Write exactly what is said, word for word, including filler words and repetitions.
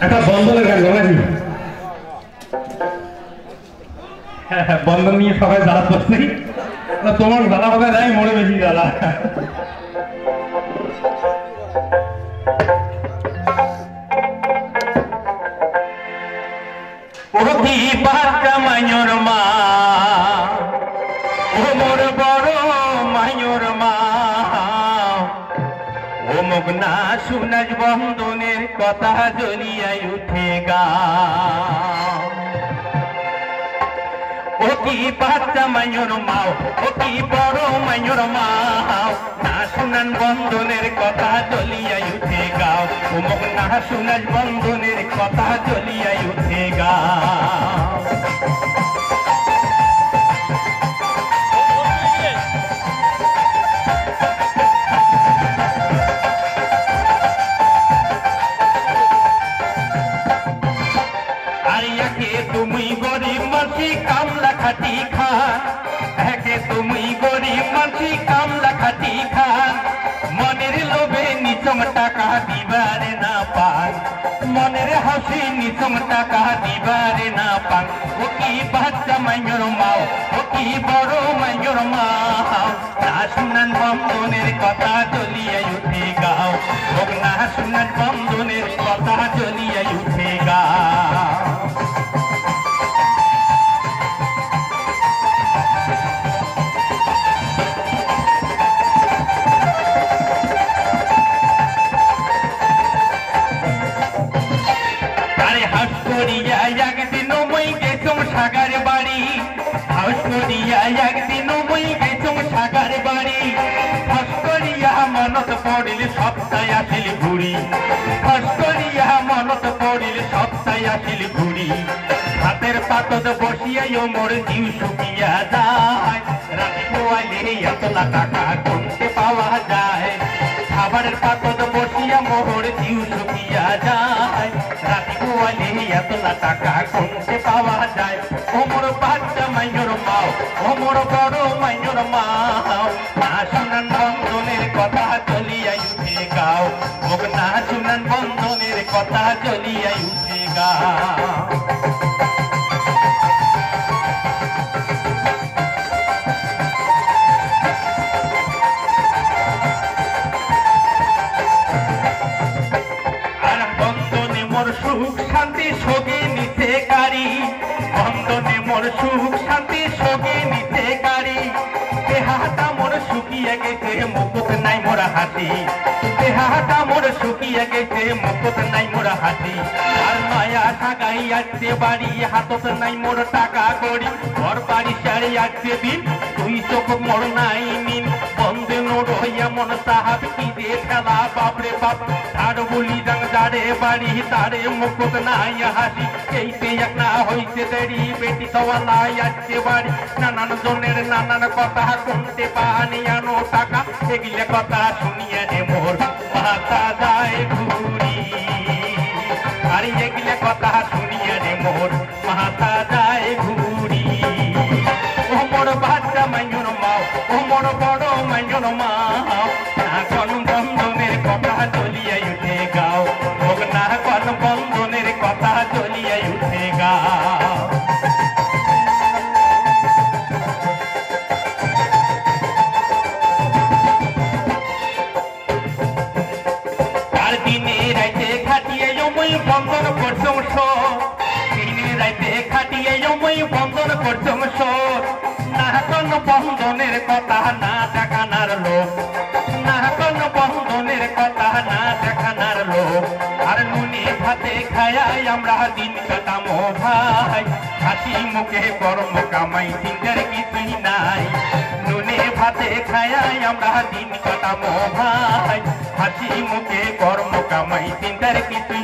একটা বন্ধনের গান নাকি বন্ধন নিয়ে সবাই জ্বালা করছি তোমার জ্বালা হবে নাই মনে বেশি জ্বালা ওহি বাচ্চা মায়ুর মা ও মোর বড় মায়ুর মা ও মুগনা সুনাজ বন্ধনের কথা জ্বলিয়াই উঠে গা ও কি বাচ্চা মায়ুর মা ও কি বড় মায়ুর মা না শুনান বন্ধনের কথা জ্বলিয়াই উঠে গাও ও মুগনা সুনাজ বন্ধনের কথা জ্বলিয়াই উঠে গা তুমি গরিব মানসি কামলা খাটি খান একে তুমি গরিব মানসি কামলা খাটি খান মনের লোভে নিচম টাকা দিবারে না পান মনের হাসি নিচম টাকা দিবারে না পান ও কি বাচ্চা মাইয়র মাও ও কি বড় মাইয়র মাও না শুনান বন্ধনের কথা জ্বলিয়াই উঠে গাও ও না শুনান বন্ধনের কথা জ্বলিয়াই উঠে গাও একদিন মই গেছম সাগার বাড়ি হাউস করিয়া একদিন মই গেছম সাগার বাড়ি হাস করিয়া মনত পড়িল সপ্তাহে আসিল ঘুরি হাস করিয়া মনত পড়িল সপ্তাহে আসিল ঘুরি হাতের পাতত বসিয়াই মোর জিউ শুকিয়া যায় রাতি পোয়াইলে এতলা টাকা গুনতে পাওয়া যায় খাবারের পাতত বসিয়া মোর জিউ শুকিয়া যায় রাতি পোয়াইলে এতলা টাকা গুনতে পাওয়া যায় ও মোর বাচ্চা মাইয়র মাও ও মোর বড় মাইয়র মাও না শুনান বন্ধনের কথা চলিয়াই উঠে গাও ও না শুনান বন্ধনের কথা চলিয়াই উঠে গাও সুখ শান্তি সোগে নিতে কারি বন্ধনে মোর সুখ শান্তি সোগে নিতে কারি দেহাটা মোর শুকিয়ে গেছে মুকুট নাই মোর হাসি দেহাটা মোর শুকিয়ে গেছে মুকুট নাই মোর হাসি আর মায়া সাগাই আসছে বাড়ি হাতত নাই মোর টাকা করি ঘর বাড়ি সারি আসছে বিন তুই চোখ মোর নাই মিন বন্ধে নোট হইয়া মন সাহাব কি দে খেলা বাপরে বাপ ধার বলি রঙ দাঁড়ে বাড়ি তারে মুকুট নাই হাসি এইতে এক না হইছে দেরি বেটি সওয়ালাই আসছে বাড়ি নানান জনের নানান কথা শুনতে পানি আনো টাকা এগুলো কথা শুনিয়ে নে মোর মাথা যায় ঘুরি আর এগুলো কথা শুনিয়ে নে মোর মাথা যায় ঘুরি ও মোর বাচ্চা মাইয়র মাও ও মোর বড় মাইয়র মাও না কোন বন্ধনের কথা চলিয়াই উঠে গাও ও না কোন বন্ধনের কথা চলিয়াই উঠে গাও আর দিনে রাইতে খাটিয়ে মই বন্ধন করছম দিনে রাইতে খাটিয়ে মই বন্ধন করছম না কোন বন্ধনের কথা না দেখানার লোক না কোন বন্ধনের কথা না দেখানার লোক আর নুনে ভাতে খায়াই আমরা দিন কাটামো ভাই হাসি মুখে কর্ম কামাই চিন্তার কিছুই নাই নুনে ভাতে খায়াই আমরা দিন কাটামো ভাই হাসি মুখে কর্ম কামাই চিন্তার কিছুই